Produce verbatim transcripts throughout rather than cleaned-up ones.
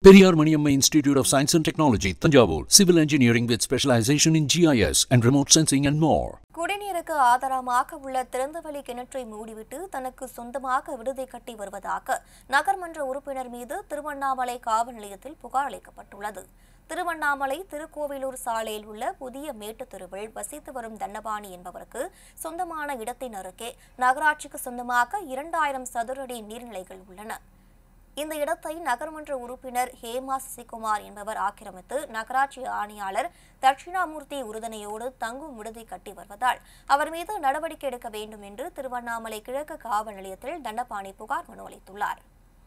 Periyar Maniamma Institute of Science and Technology, Tanjavur. Civil Engineering with specialization in G I S and remote sensing and more. குடிநீருக்கு ஆதாரமாக உள்ள திறந்தவெளி கிணற்றை மூடிவிட்டு தனக்கு சொந்தமாக விடுதி கட்டி வருவதாக நகர்மன்ற உறுப்பினர் மீது திருவண்ணாமலை காவல் நிலையத்தில் புகார் அளிக்கப்பட்டுள்ளது. திருவண்ணாமலை திருக்கோவிலூர் சாலையில் உள்ள புதிய மேட்டுத் தெருவில் வசித்து வரும் தண்டபாணி என்பவருக்கு சொந்தமான இடத்தின் அருகே நகராட்சிக்கு சொந்தமாக இரண்டாயிரம் சதுரடி நீர்நிலைகள் உள்ளன. இந்த இடத்தை நகர்மன்ற உறுப்பினர் ஹேமா சசிகுமார் என்பவர் ஆக்கிரமித்து நகராட்சி ஆணையாளர் தட்சிணாமூர்த்தி உறுதுணையோடு தங்கும் விடுதி கட்டி வருவதால் அவர் மீது நடவடிக்கை எடுக்க வேண்டும் என்று திருவண்ணாமலை கிழக்கு காவல் நிலையத்தில் தண்டபாணி புகார் மனு அளித்துள்ளார்.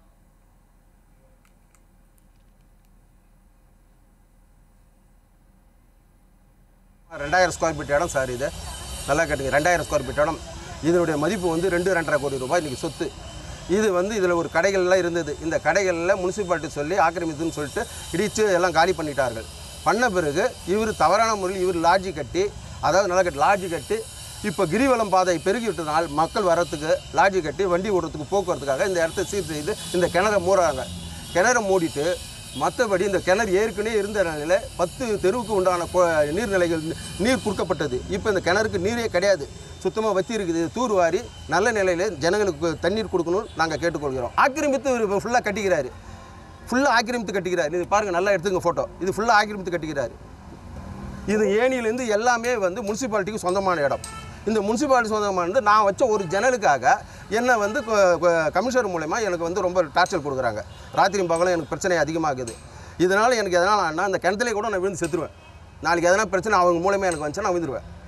ரெண்டாயிரம் ஸ்கொயர் ஃபீட் இடம் சார், இது நல்லா கேட்டுங்க. ரெண்டாயிரம் ஸ்கொயர் ஃபீட் இடம், இதனுடைய மதிப்பு வந்து ரெண்டு ரெண்டரை கோடி ரூபாய் இன்றைக்கி சொத்து. இது வந்து இதில் ஒரு கடைகள்லாம் இருந்தது. இந்த கடைகளில் முனிசிபாலிட்டி சொல்லி ஆக்கிரமித்துன்னு சொல்லிட்டு இடித்து எல்லாம் காலி பண்ணிட்டார்கள். பண்ண பிறகு இவர் தவறான முறையில் இவர் லாட்ஜி கட்டி, அதாவது நல்லா கட்டி லாட்ஜி கட்டி இப்போ கிரிவலம் பாதை பெருகி விட்டதால் மக்கள் வரத்துக்கு லாட்ஜி கட்டி வண்டி ஓடுறதுக்கு போக்குவரத்துக்காக இந்த இடத்த சீர் செய்து இந்த கிணறை மூடுறாங்க. கிணறை மூடிட்டு மற்றபடி இந்த கிணறு ஏற்கனவே இருந்த நிலையில் பத்து தெருவுக்கு உண்டான நீர்நிலைகள் நீர் குறுக்கப்பட்டது. இப்போ இந்த கிணறுக்கு நீரே கிடையாது, சுத்தமாக வற்றி இருக்குது. தூர்வாரி நல்ல நிலையில் ஜனங்களுக்கு தண்ணீர் கொடுக்கணும்னு நாங்கள் கேட்டுக்கொள்கிறோம். ஆக்கிரமித்து இவர் ஃபுல்லாக கட்டிக்கிறாரு, ஃபுல்லாக ஆக்கிரமித்து கட்டிக்கிறாரு. இது பாருங்கள், நல்லா எடுத்துங்க ஃபோட்டோ. இது ஃபுல்லாக ஆக்கிரமித்து கட்டிக்கிறாரு. இது ஏணியிலேருந்து எல்லாமே வந்து முனிசிபாலிட்டிக்கு சொந்தமான இடம். இந்த முனிசிபாலிட்டி சொந்தமானது நான் வச்ச ஒரு ஜன்னலுக்காக என்னை வந்து கமிஷனர் மூலமா எனக்கு வந்து ரொம்ப டார்ச்சர் கொடுக்குறாங்க. ராத்திரி பகலும் எனக்கு பிரச்சனை அதிகமாகுது. இதனால் எனக்கு எதனால் ஆனால் அந்த கிணத்துலேயே கூட நான் விழுந்து செத்துருவேன். நாளைக்கு எதனா பிரச்சனை அவங்க மூலமாக எனக்கு வந்துச்சு, நான் விழுந்துருவேன்.